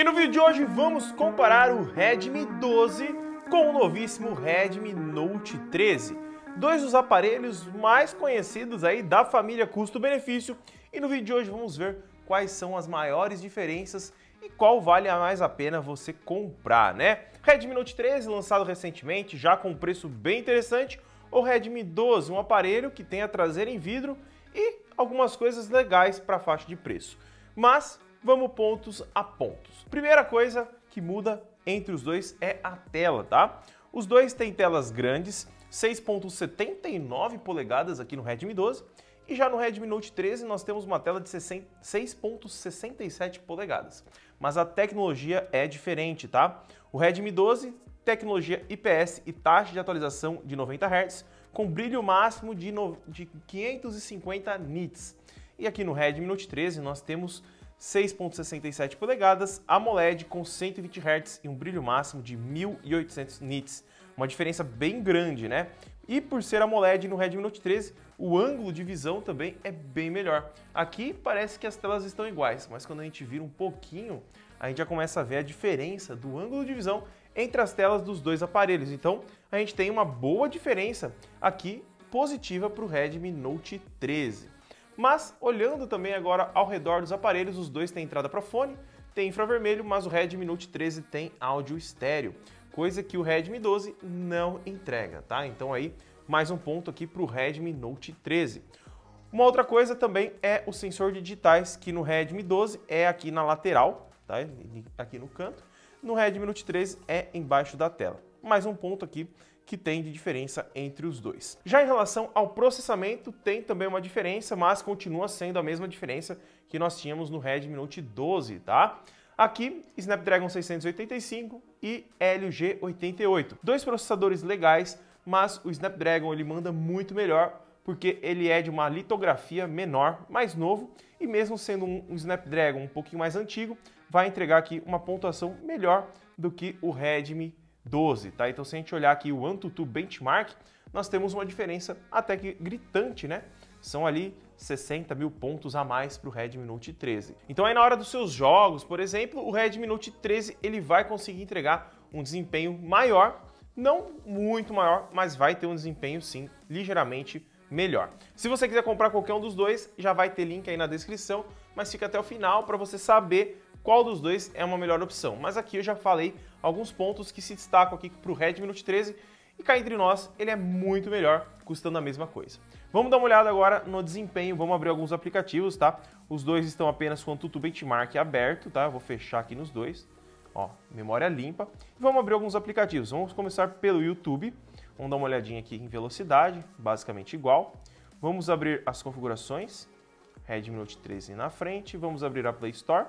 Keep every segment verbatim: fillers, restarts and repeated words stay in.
E no vídeo de hoje vamos comparar o Redmi doze com o novíssimo Redmi Note treze, dois dos aparelhos mais conhecidos aí da família custo-benefício, e no vídeo de hoje vamos ver quais são as maiores diferenças e qual vale mais a pena você comprar, né? Redmi Note treze, lançado recentemente, já com um preço bem interessante, ou Redmi doze, um aparelho que tem a traseira em vidro e algumas coisas legais para a faixa de preço. Mas vamos pontos a pontos. Primeira coisa que muda entre os dois é a tela, tá? Os dois têm telas grandes, seis vírgula setenta e nove polegadas aqui no Redmi doze, e já no Redmi Note treze nós temos uma tela de seis vírgula sessenta e sete polegadas. Mas a tecnologia é diferente, tá? O Redmi doze, tecnologia I P S e taxa de atualização de noventa hertz, com brilho máximo de, no... de quinhentos e cinquenta nits. E aqui no Redmi Note treze nós temos seis vírgula sessenta e sete polegadas, AMOLED com cento e vinte hertz e um brilho máximo de mil e oitocentos nits. Uma diferença bem grande, né? E por ser AMOLED no Redmi Note treze, o ângulo de visão também é bem melhor. Aqui parece que as telas estão iguais, mas quando a gente vira um pouquinho, a gente já começa a ver a diferença do ângulo de visão entre as telas dos dois aparelhos. Então, a gente tem uma boa diferença aqui positiva para o Redmi Note treze. Mas, olhando também agora ao redor dos aparelhos, os dois têm entrada para fone, tem infravermelho, mas o Redmi Note treze tem áudio estéreo, coisa que o Redmi doze não entrega, tá? Então aí, mais um ponto aqui para o Redmi Note treze. Uma outra coisa também é o sensor de digitais, que no Redmi doze é aqui na lateral, tá? Aqui no canto. No Redmi Note treze é embaixo da tela. Mais um ponto aqui que tem de diferença entre os dois. Já em relação ao processamento, tem também uma diferença, mas continua sendo a mesma diferença que nós tínhamos no Redmi Note doze, tá? Aqui, Snapdragon seiscentos e oitenta e cinco e Helio G oitenta e oito. Dois processadores legais, mas o Snapdragon ele manda muito melhor, porque ele é de uma litografia menor, mais novo, e mesmo sendo um Snapdragon um pouquinho mais antigo, vai entregar aqui uma pontuação melhor do que o Redmi doze, tá? Então, se a gente olhar aqui o AnTuTu Benchmark, nós temos uma diferença até que gritante, né? São ali sessenta mil pontos a mais para o Redmi Note treze. Então, aí na hora dos seus jogos, por exemplo, o Redmi Note treze ele vai conseguir entregar um desempenho maior, não muito maior, mas vai ter um desempenho, sim, ligeiramente melhor. Se você quiser comprar qualquer um dos dois, já vai ter link aí na descrição, mas fica até o final para você saber qual dos dois é uma melhor opção. Mas aqui eu já falei alguns pontos que se destacam aqui para o Redmi Note treze e cá entre nós ele é muito melhor, custando a mesma coisa. Vamos dar uma olhada agora no desempenho, vamos abrir alguns aplicativos, tá? Os dois estão apenas com o AnTuTu Benchmark aberto, tá? Eu vou fechar aqui nos dois, ó, memória limpa. Vamos abrir alguns aplicativos, vamos começar pelo YouTube, vamos dar uma olhadinha aqui em velocidade, basicamente igual. Vamos abrir as configurações, Redmi Note treze na frente, vamos abrir a Play Store.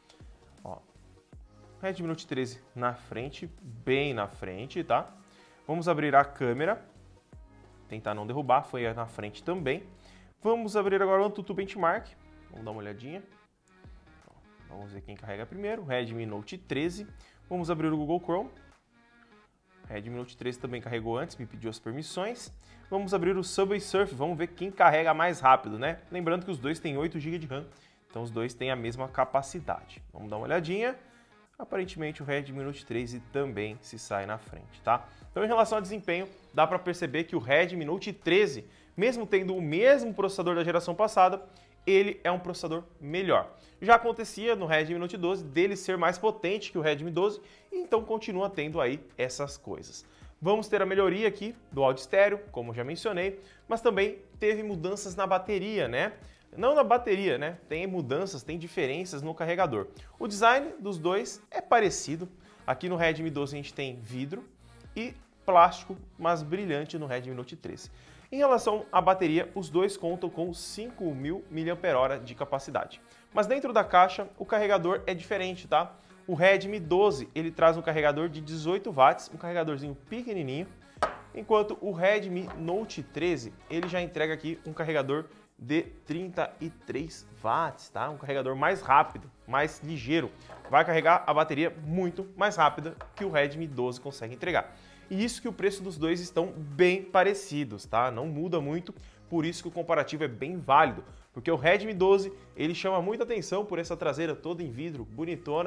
Ó, Redmi Note treze na frente, bem na frente, tá? Vamos abrir a câmera, tentar não derrubar, foi na frente também. Vamos abrir agora o AnTuTu Benchmark, vamos dar uma olhadinha. Vamos ver quem carrega primeiro, Redmi Note treze. Vamos abrir o Google Chrome. Redmi Note treze também carregou antes, me pediu as permissões. Vamos abrir o Subway Surf, vamos ver quem carrega mais rápido, né? Lembrando que os dois têm oito gigas de RAM. Então os dois têm a mesma capacidade. Vamos dar uma olhadinha. Aparentemente o Redmi Note treze também se sai na frente, tá? Então em relação ao desempenho, dá para perceber que o Redmi Note treze, mesmo tendo o mesmo processador da geração passada, ele é um processador melhor. Já acontecia no Redmi Note doze dele ser mais potente que o Redmi doze, então continua tendo aí essas coisas. Vamos ter a melhoria aqui do áudio estéreo, como já mencionei, mas também teve mudanças na bateria, né? Não na bateria, né? Tem mudanças, tem diferenças no carregador. O design dos dois é parecido. Aqui no Redmi doze a gente tem vidro e plástico, mas brilhante no Redmi Note treze. Em relação à bateria, os dois contam com cinco mil miliampères-hora de capacidade. Mas dentro da caixa, o carregador é diferente, tá? O Redmi doze, ele traz um carregador de dezoito watts, um carregadorzinho pequenininho, enquanto o Redmi Note treze, ele já entrega aqui um carregador de trinta e três watts, tá? Um carregador mais rápido, mais ligeiro. Vai carregar a bateria muito mais rápida que o Redmi doze consegue entregar. E isso que o preço dos dois estão bem parecidos, tá? Não muda muito, por isso que o comparativo é bem válido. Porque o Redmi doze, ele chama muita atenção por essa traseira toda em vidro, bonitona,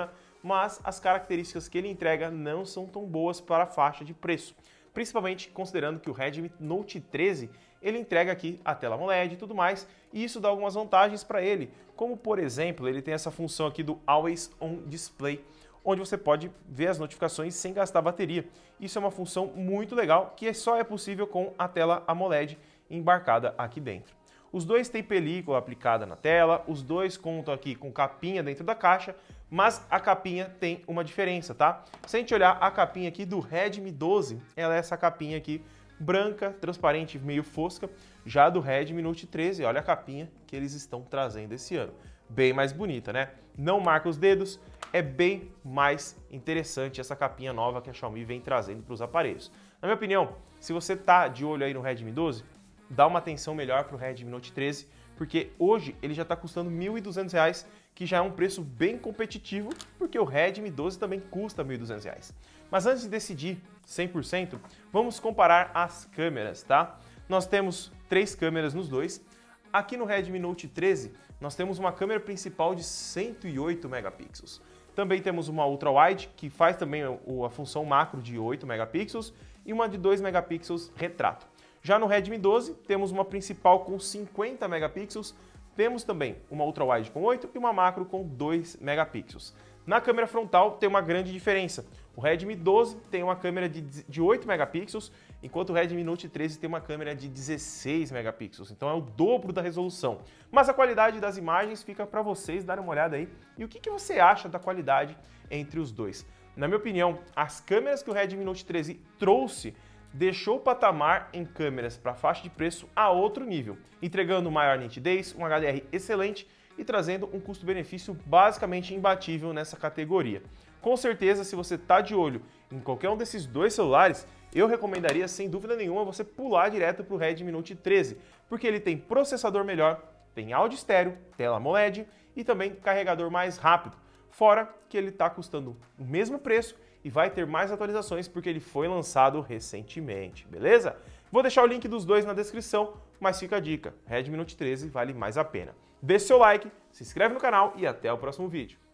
mas as características que ele entrega não são tão boas para a faixa de preço, principalmente considerando que o Redmi Note treze ele entrega aqui a tela AMOLED e tudo mais, e isso dá algumas vantagens para ele, como por exemplo, ele tem essa função aqui do Always On Display, onde você pode ver as notificações sem gastar bateria. Isso é uma função muito legal, que só é possível com a tela AMOLED embarcada aqui dentro. Os dois têm película aplicada na tela, os dois contam aqui com capinha dentro da caixa, mas a capinha tem uma diferença, tá? Se a gente olhar a capinha aqui do Redmi doze, ela é essa capinha aqui branca, transparente, meio fosca. Já do Redmi Note treze, olha a capinha que eles estão trazendo esse ano. Bem mais bonita, né? Não marca os dedos, é bem mais interessante essa capinha nova que a Xiaomi vem trazendo para os aparelhos. Na minha opinião, se você tá de olho aí no Redmi doze, dá uma atenção melhor para o Redmi Note treze, porque hoje ele já está custando mil e duzentos reais, que já é um preço bem competitivo, porque o Redmi doze também custa mil e duzentos reais. Mas antes de decidir cem por cento, vamos comparar as câmeras, tá? Nós temos três câmeras nos dois. Aqui no Redmi Note treze, nós temos uma câmera principal de cento e oito megapixels. Também temos uma ultra-wide, que faz também a função macro de oito megapixels, e uma de dois megapixels retrato. Já no Redmi doze, temos uma principal com cinquenta megapixels, temos também uma ultra-wide com oito e uma macro com dois megapixels. Na câmera frontal tem uma grande diferença. O Redmi doze tem uma câmera de, de oito megapixels, enquanto o Redmi Note treze tem uma câmera de dezesseis megapixels. Então é o dobro da resolução. Mas a qualidade das imagens fica para vocês darem uma olhada aí. E o que, que você acha da qualidade entre os dois? Na minha opinião, as câmeras que o Redmi Note treze trouxe deixou o patamar em câmeras para faixa de preço a outro nível, entregando maior nitidez, um H D R excelente e trazendo um custo-benefício basicamente imbatível nessa categoria. Com certeza, se você está de olho em qualquer um desses dois celulares, eu recomendaria sem dúvida nenhuma você pular direto para o Redmi Note treze, porque ele tem processador melhor, tem áudio estéreo, tela AMOLED e também carregador mais rápido, fora que ele está custando o mesmo preço e vai ter mais atualizações porque ele foi lançado recentemente, beleza? Vou deixar o link dos dois na descrição, mas fica a dica, Redmi Note treze vale mais a pena. Deixe seu like, se inscreve no canal e até o próximo vídeo.